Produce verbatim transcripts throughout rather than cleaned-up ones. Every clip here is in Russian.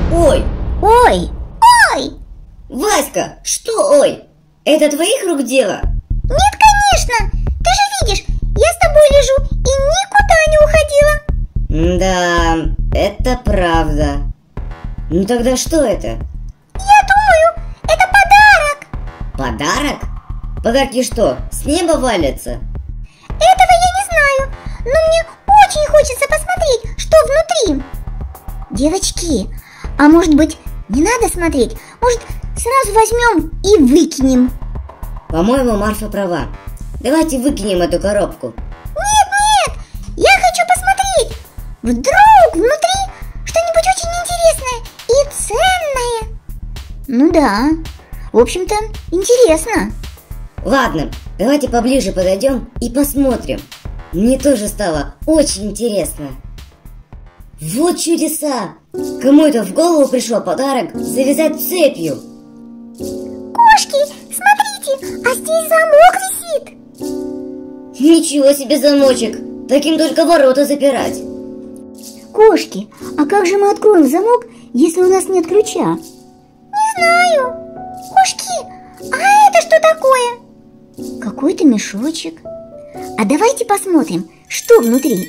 Ой! Ой! Ой! Васька, что ой? Это твоих рук дело? Нет, конечно! Ты же видишь, я с тобой лежу и никуда не уходила. Да, это правда. Ну тогда что это? Я думаю, это подарок. Подарок? Подарки что, с неба валятся? Этого я не знаю, но мне очень хочется посмотреть, что внутри. Девочки, а может быть, не надо смотреть? Может, сразу возьмем и выкинем? По-моему, Марфа права. Давайте выкинем эту коробку. Нет, нет, я хочу посмотреть. Вдруг внутри что-нибудь очень интересное и ценное. Ну да, в общем-то, интересно. Ладно, давайте поближе подойдем и посмотрим. Мне тоже стало очень интересно. Вот чудеса! Кому это в голову пришел подарок завязать цепью? Кошки, смотрите, а здесь замок висит. Ничего себе замочек! Таким только ворота запирать. Кошки, а как же мы откроем замок, если у нас нет ключа? Не знаю. Кошки, а это что такое? Какой-то мешочек. А давайте посмотрим, что внутри.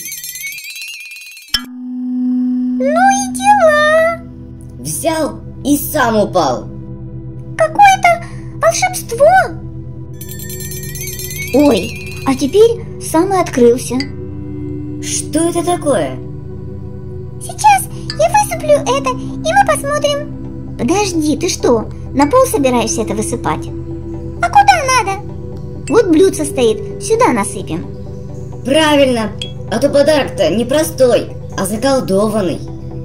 Ну и дела. Взял и сам упал. Какое-то волшебство. Ой, а теперь сам и открылся. Что это такое? Сейчас я высыплю это, и мы посмотрим. Подожди, ты что, на пол собираешься это высыпать? А куда надо? Вот блюдце стоит, сюда насыпем. Правильно, а то подарок-то не простой, а заколдованный.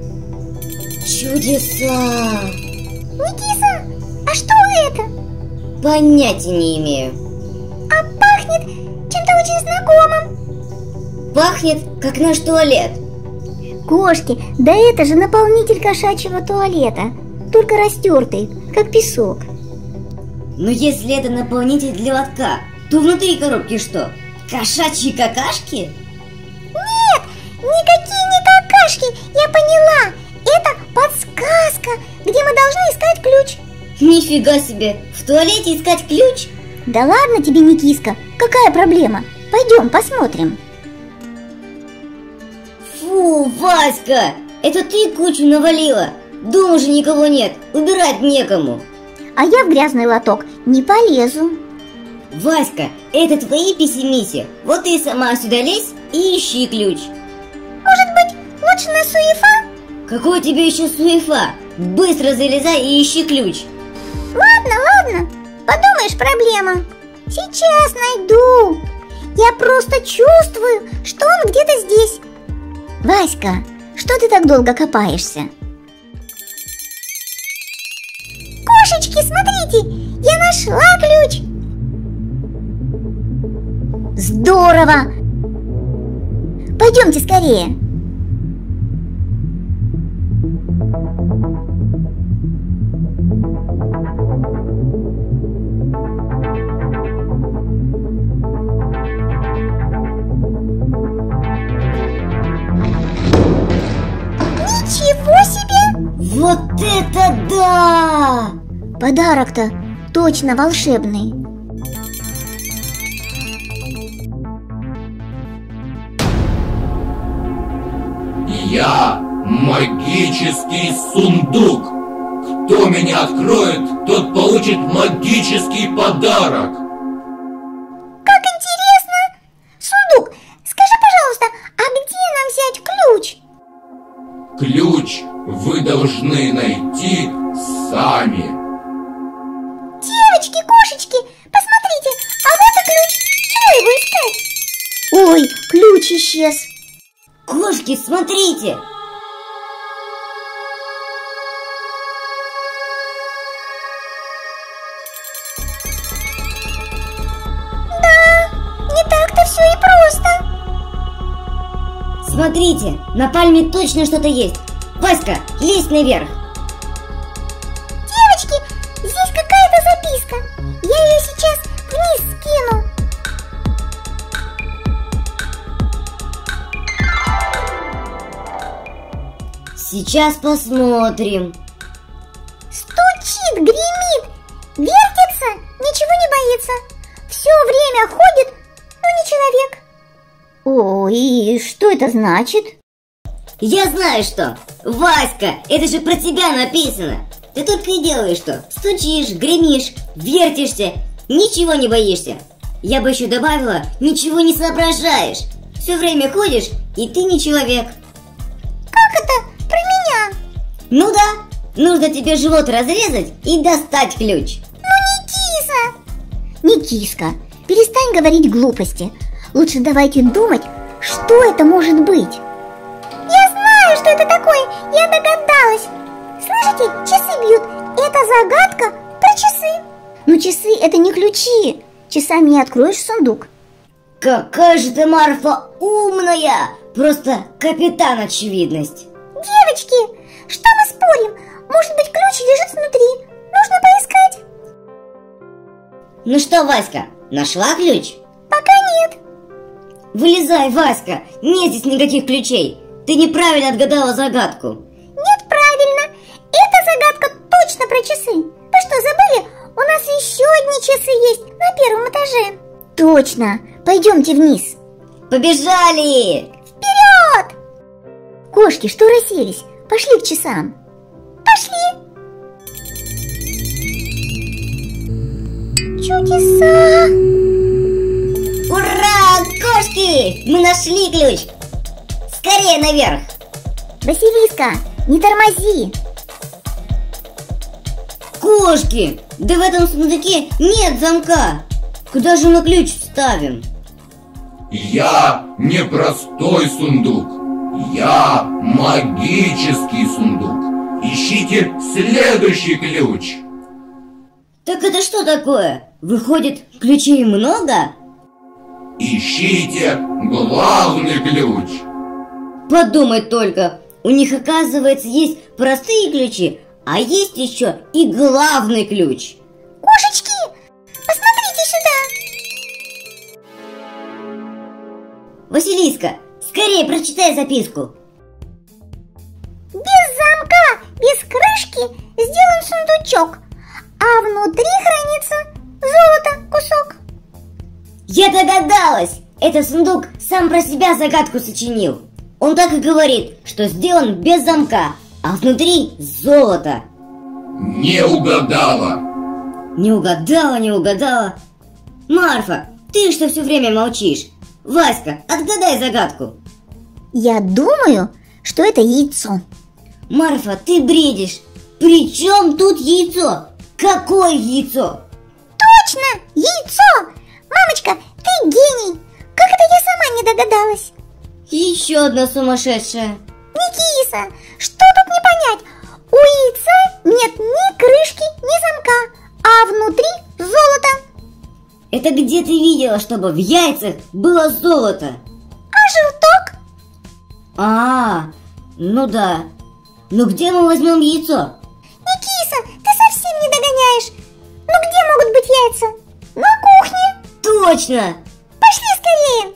Чудеса! Никиса, а что это? Понятия не имею. А пахнет чем-то очень знакомым. Пахнет, как наш туалет. Кошки, да это же наполнитель кошачьего туалета, только растертый, как песок. Но если это наполнитель для лотка, то внутри коробки что? Кошачьи какашки? Нет, никакие не какашки, я поняла. Это подсказка, где мы должны искать ключ. Нифига себе, в туалете искать ключ? Да ладно тебе, Никиска, какая проблема? Пойдем посмотрим. Фу, Васька, это ты кучу навалила. Дома же никого нет, убирать некому. А я в грязный лоток не полезу. Васька, это твои писемиси. Вот ты сама сюда лезь и ищи ключ. Может быть, лучше на суефа? Какой тебе еще суефа? Быстро залезай и ищи ключ. Ладно, ладно, подумаешь, проблема. Сейчас найду. Я просто чувствую, что он где-то здесь. Васька, что ты так долго копаешься? Кошечки, смотрите, я нашла ключ. Здорово! Пойдемте скорее. Ничего себе! Вот это да! Подарок-то точно волшебный. Я магический сундук. Кто меня откроет, тот получит магический подарок. Как интересно! Сундук, скажи, пожалуйста, а где нам взять ключ? Ключ вы должны найти сами. Девочки, кошечки, посмотрите, а вот и ключ. Чего его искать? Ой, ключ исчез. Кошки, смотрите! Да, не так-то все и просто. Смотрите, на пальме точно что-то есть. Васька, лезь наверх. Девочки, здесь какая-то записка. Я ее сейчас вниз скину. Сейчас посмотрим. появляется. Все время ходит, но не человек. О, и что это значит? Я знаю что. Васька, это же про тебя написано. Ты только и делаешь что? Стучишь, гремишь, вертишься, ничего не боишься. Я бы еще добавила, ничего не соображаешь. Все время ходишь, и ты не человек. Как это? Про меня? Ну да, нужно тебе живот разрезать и достать ключ. Ну не киса! Не киска, перестань говорить глупости. Лучше давайте думать, что это может быть. Я знаю, что это такое, я догадалась. Слышите, часы бьют. Это загадка про часы. Но часы это не ключи. Часами не откроешь сундук. Какая же ты, Марфа, умная! Просто капитан очевидность. Девочки, что мы спорим? Может быть, ключ лежит внутри? Нужно поискать. Ну что, Васька, нашла ключ? Пока нет. Вылезай, Васька, нет здесь никаких ключей. Ты неправильно отгадала загадку. Нет, правильно. Эта загадка точно про часы. Вы что, забыли? У нас еще одни часы есть на первом этаже. Точно. Пойдемте вниз. Побежали! Вперед! Кошки, что расселись? Пошли к часам. Пошли. Чудеса! Ура, кошки! Мы нашли ключ! Скорее наверх! Василиска, не тормози! Кошки! Да в этом сундуке нет замка! Куда же мы ключ вставим? Я не простой сундук. Я магический сундук. Ищите следующий ключ. Так это что такое? Выходит, ключей много? Ищите главный ключ. Подумать только, у них, оказывается, есть простые ключи, а есть еще и главный ключ. Кошечки, посмотрите сюда. Василиска, скорее прочитай записку. Без замка, без крышки сделан сундучок, а внутри хранится золото кусок. Я догадалась! Этот сундук сам про себя загадку сочинил. Он так и говорит, что сделан без замка, а внутри золото. Не угадала. Не угадала, не угадала. Марфа, ты что все время молчишь? Васька, отгадай загадку. Я думаю, что это яйцо. Марфа, ты бредишь. При чем тут яйцо? Какое яйцо? Точно, яйцо! Мамочка, ты гений! Как это я сама не догадалась? Еще одна сумасшедшая. Никиса, что тут не понять? У яйца нет ни крышки, ни замка, а внутри золото. Это где ты видела, чтобы в яйцах было золото? А желток? А, ну да. Ну где мы возьмем яйцо? Никиса, ты совсем не догоняешь. Ну где могут быть яйца? На кухне. Точно! Пошли скорее.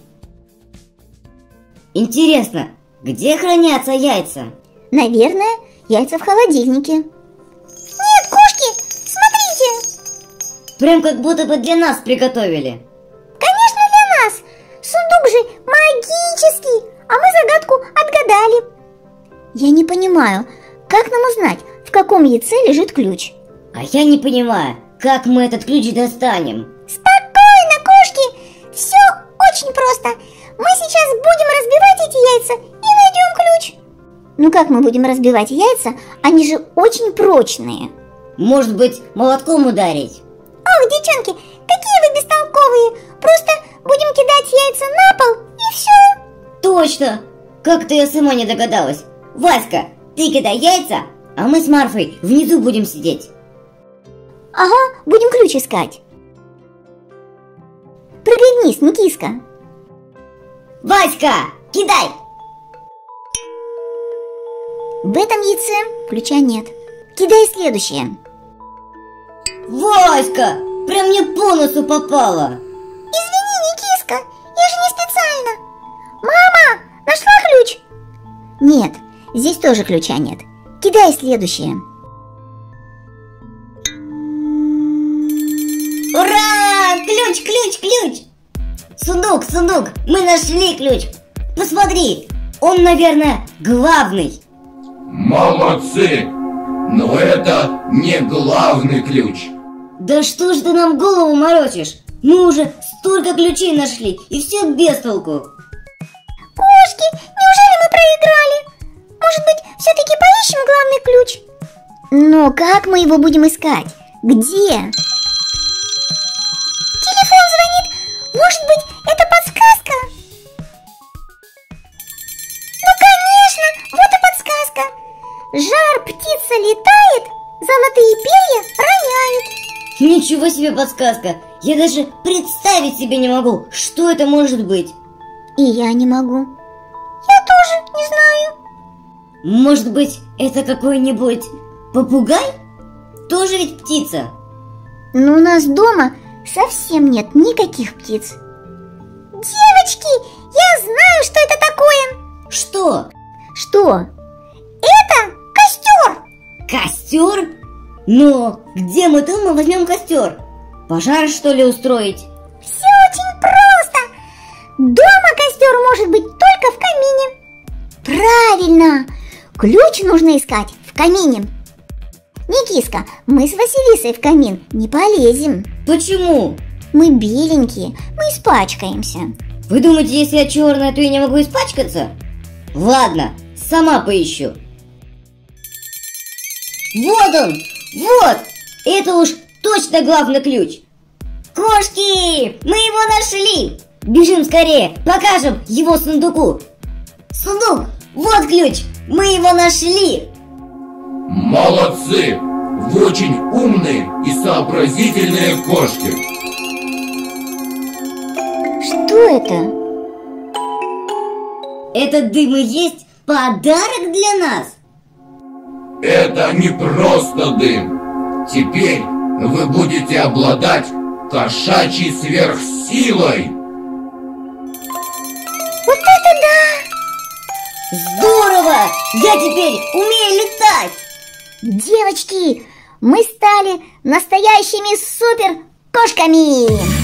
Интересно, где хранятся яйца? Наверное, яйца в холодильнике. Нет, кошки, смотрите. Прям как будто бы для нас приготовили. Конечно, для нас. Сундук же магический, а мы загадку отгадали. Я не понимаю, как нам узнать, в каком яйце лежит ключ? А я не понимаю, как мы этот ключ достанем? Спокойно, кошки, все очень просто. Мы сейчас будем разбивать эти яйца и найдем ключ. Ну как мы будем разбивать яйца? Они же очень прочные. Может быть, молотком ударить? Ох, девчонки, какие вы бестолковые. Просто будем кидать яйца на пол и все. Точно! Как-то я сама не догадалась. Васька, ты кидай яйца, а мы с Марфой внизу будем сидеть. Ага, будем ключ искать. Прыгай вниз, Никиска. Васька, кидай! В этом яйце ключа нет. Кидай следующее. Васька, прям мне по носу попало. Извини, Никиска, я же не специально. Мама, нашла ключ? Нет, здесь тоже ключа нет. Кидай следующее. Ура! мы нашли ключ. Посмотри, он, наверное, главный. Молодцы! Но это не главный ключ. Да что ж ты нам голову морочишь? Мы уже столько ключей нашли, и все без толку. Кошки, неужели мы проиграли? Может быть, все-таки поищем главный ключ? Но как мы его будем искать? Где? Телефон звонит. Может быть, это подсказка? Ну, конечно, вот и подсказка. Жар птица летает, золотые перья роняет. Ничего себе подсказка! Я даже представить себе не могу, что это может быть. И я не могу. Я тоже не знаю. Может быть, это какой-нибудь попугай? Тоже ведь птица. Но у нас дома совсем нет никаких птиц. Девочки, я знаю, что это такое. Что? Что? Это костер. Костер? Но где мы дома возьмем костер? Пожар, что ли, устроить? Все очень просто. Дома костер может быть только в камине. Правильно. Ключ нужно искать в камине. Никиска, мы с Василисой в камин не полезем. Почему? Мы беленькие, мы испачкаемся. Вы думаете, если я черная, то я не могу испачкаться? Ладно, сама поищу. Вот он! Вот! Это уж точно главный ключ. Кошки! Мы его нашли! Бежим скорее, покажем его сундуку. Сундук! Вот ключ! Мы его нашли! Молодцы! Вы очень умные и сообразительные кошки. Что это? Этот дым и есть подарок для нас. Это не просто дым. Теперь вы будете обладать кошачьей сверхсилой. Вот это да! Здорово! Я теперь умею летать! Девочки, мы стали настоящими супер кошками!